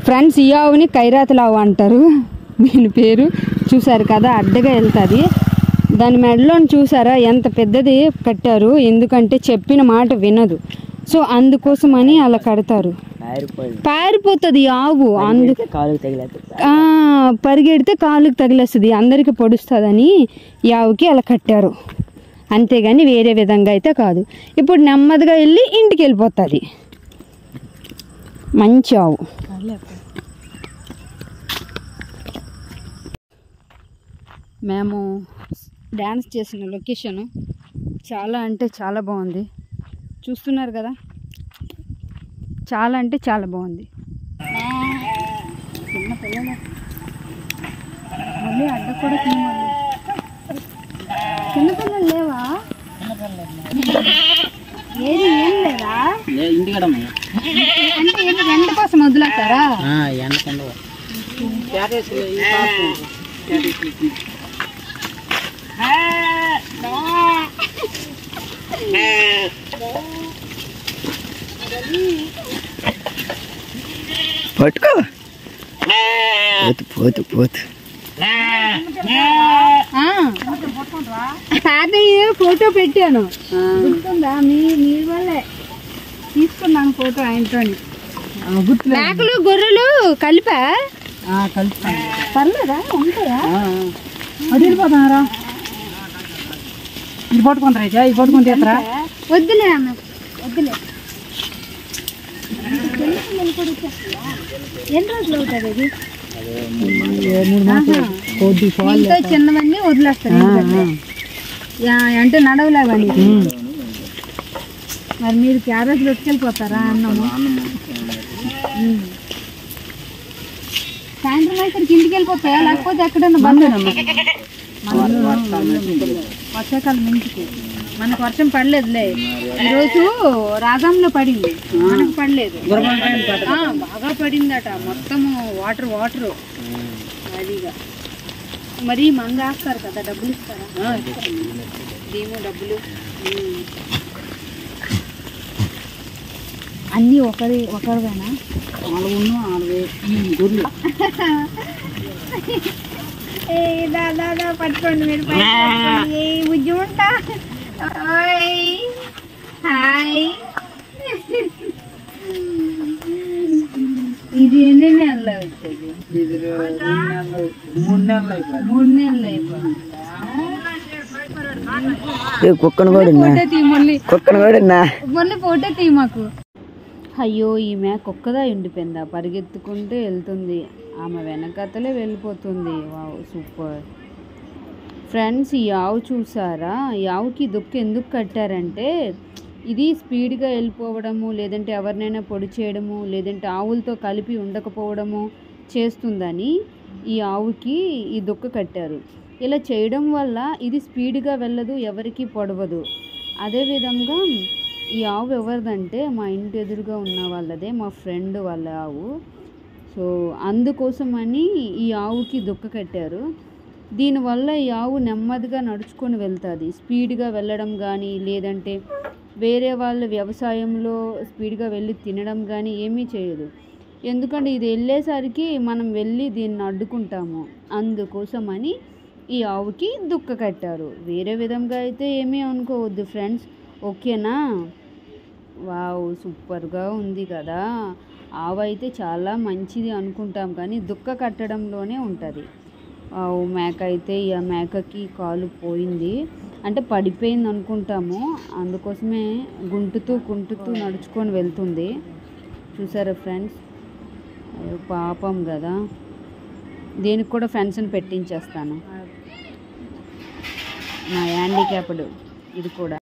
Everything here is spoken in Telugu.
ఫ్రెండ్స్ ఈ ఆవుని ఖైరాతులావు అంటారు. దీని పేరు చూసారు కదా, అడ్డగా వెళ్తుంది. దాని మెడలో చూసారా ఎంత పెద్దది కట్టారు, ఎందుకంటే చెప్పిన మాట వినదు. సో అందుకోసమని అలా కడతారు. పారిపోతుంది ఆవు, పరిగెడితే కాలుకి తగిలేస్తుంది, అందరికి పొడుస్తుందని ఈ ఆవుకి అలా కట్టారు. అంతేగాని వేరే విధంగా అయితే కాదు. ఇప్పుడు నెమ్మదిగా వెళ్ళి ఇంటికి వెళ్ళిపోతుంది. మంచి ఆవు. మేము డ్యాన్స్ చేసిన లొకేషను చాలా అంటే చాలా బాగుంది. చూస్తున్నారు కదా, చాలా అంటే చాలా బాగుంది. చిన్న పిల్లలు మళ్ళీ అడ్డ కూడా చిన్నపిల్లలు లేవా? ఏది ఏం లేదా? అంటే ఎండ కోసం వదిలేస్తారా? పట్టుకో పోతు పోతు. తాతయ్య ఫోటో పెట్టాను, గుర్తుందా? మీ వల్లే తీసుకున్నాను ఫోటో ఆయనతో. మేకలు గొర్రెలు కలిపా పర్లేదా? ఉంటాయా? అది వెళ్ళిపోతున్నారా? ఇది పట్టుకుంటారా? ఇది పట్టుకుని తీస్తారా? వద్దులే అన్న, వద్దులే. ఎన్ని రోజులు అవుతుంది అది? ఇంత చిన్నవన్నీ వదిలేస్తారు అంటే నడవలేవని. మరి మీరు క్యారేజ్లో వచ్చుకెళ్ళిపోతారా అన్నము? సాయంత్రం అయ్యేసరికి ఇంటికి వెళ్ళిపోతాయా, లేకపోతే ఎక్కడైనా బంధువులమ్మా? వర్షాకాలం ఇంటికి మనకు వర్షం పడలేదులే. ఈరోజు రాగంలో పడింది, మనకు పడలేదు. బాగా పడిందట, మొత్తము వాటర్ అదిగా. మరి మంద వేస్తారు కదా, డబ్బులు ఇస్తారా? ఏమో డబ్బులు అన్నీ ఒకరివేనా? 4 గొర్రెలు. దాదా పట్టుకోండి మీరు, ఉజ్జు ఉంటా. హాయ్, ఇది ఎన్ని నెలలు అవుతుంది? 3 నెలలు అయిపోయింది. 3 నెలలు అయిపోయింది. కుక్కను కూడా మళ్ళీ ఫోటో తీ మాకు. అయ్యో, ఈమె కుక్కదా ఉండిపోయిందా? పరిగెత్తుకుంటూ వెళ్తుంది, ఆమె వెనకతలే వెళ్ళిపోతుంది. Wow, super. ఫ్రెండ్స్, ఈ ఆవు చూసారా? ఈ ఆవుకి దుక్కు ఎందుకు కట్టారంటే ఇది స్పీడ్గా వెళ్ళిపోవడము, లేదంటే ఎవరినైనా పొడి చేయడము, లేదంటే ఆవులతో కలిపి ఉండకపోవడము చేస్తుందని ఈ ఆవుకి ఈ దుక్క కట్టారు. ఇలా చేయడం వల్ల ఇది స్పీడ్గా వెళ్ళదు, ఎవరికి పొడవదు. అదేవిధంగా ఈ ఆవు ఎవరిదంటే మా ఇంటి ఎదురుగా ఉన్న వాళ్ళదే, మా ఫ్రెండ్ వాళ్ళ ఆవు. సో అందుకోసమని ఈ ఆవుకి దుక్క కట్టారు. దీనివల్ల ఈ ఆవు నెమ్మదిగా నడుచుకొని వెళ్తుంది. స్పీడ్గా వెళ్ళడం కానీ, లేదంటే వేరే వాళ్ళ వ్యవసాయంలో స్పీడ్గా వెళ్ళి తినడం కానీ ఏమీ చేయదు. ఎందుకంటే ఇది వెళ్ళేసరికి మనం వెళ్ళి దీన్ని అడ్డుకుంటాము. అందుకోసమని ఈ ఆవుకి దుక్క కట్టారు. వేరే విధంగా అయితే ఏమీ అనుకోవద్దు ఫ్రెండ్స్, ఓకేనా? వావ్, సూపర్గా ఉంది కదా. ఆవు అయితే చాలా మంచిది అనుకుంటాం, కానీ దుక్క కట్టడంలోనే ఉంటుంది. మేక అయితే ఈ మేకకి కాలు పోయింది, అంటే పడిపోయింది అనుకుంటాము. అందుకోసమే కుంటుతూ నడుచుకొని వెళ్తుంది. చూసారా ఫ్రెండ్స్? పాపం కదా, దీనికి కూడా ఫెన్స్ని పెట్టించేస్తాను. నా హ్యాండిక్యాప్డ్ ఇది కూడా.